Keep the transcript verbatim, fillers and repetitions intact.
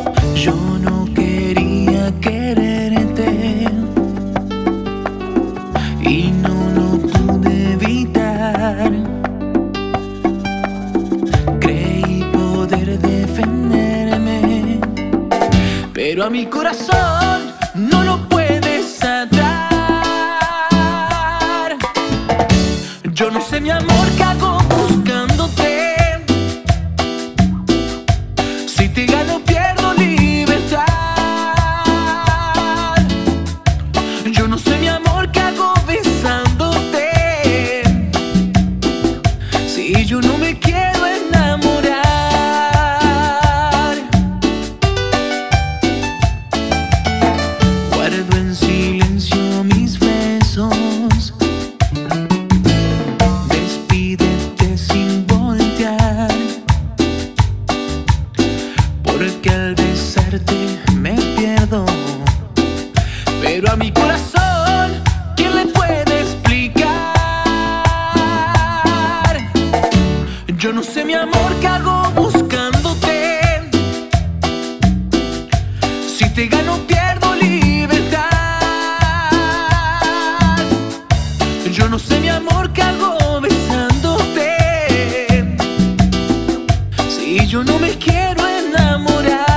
Yo no quería quererte y no lo pude evitar. Creí poder defenderme, pero a mi corazón no lo puedes atar. Yo no sé, mi amor, qué hago buscándote. Si te gano pierdo libertad. Yo no sé, mi amor, qué hago besándote. Si yo no me quiero enamorar. Guardo en silencio mis besos. Despídete sin voltear, porque al besarte me pierdo. Pero a mi corazón, ¿quién le puede explicar? Yo no sé, mi amor, qué hago buscándote. Si te gano pierdo libertad. Yo no sé, mi amor, qué hago besándote. Si yo no me quiero enamorar.